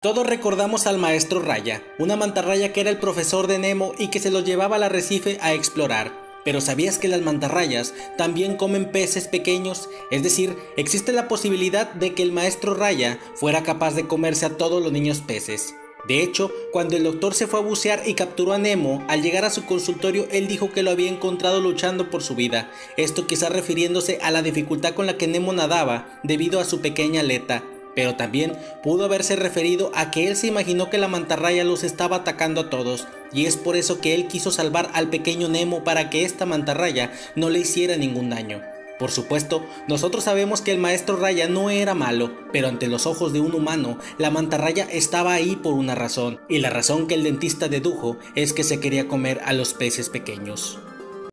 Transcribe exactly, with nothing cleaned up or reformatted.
Todos recordamos al maestro Raya, una mantarraya que era el profesor de Nemo y que se los llevaba al arrecife a explorar. Pero ¿sabías que las mantarrayas también comen peces pequeños? Es decir, existe la posibilidad de que el maestro Raya fuera capaz de comerse a todos los niños peces. De hecho, cuando el doctor se fue a bucear y capturó a Nemo, al llegar a su consultorio él dijo que lo había encontrado luchando por su vida, esto quizás refiriéndose a la dificultad con la que Nemo nadaba debido a su pequeña aleta. Pero también pudo haberse referido a que él se imaginó que la mantarraya los estaba atacando a todos, y es por eso que él quiso salvar al pequeño Nemo para que esta mantarraya no le hiciera ningún daño. Por supuesto, nosotros sabemos que el maestro Raya no era malo, pero ante los ojos de un humano, la mantarraya estaba ahí por una razón, y la razón que el dentista dedujo es que se quería comer a los peces pequeños.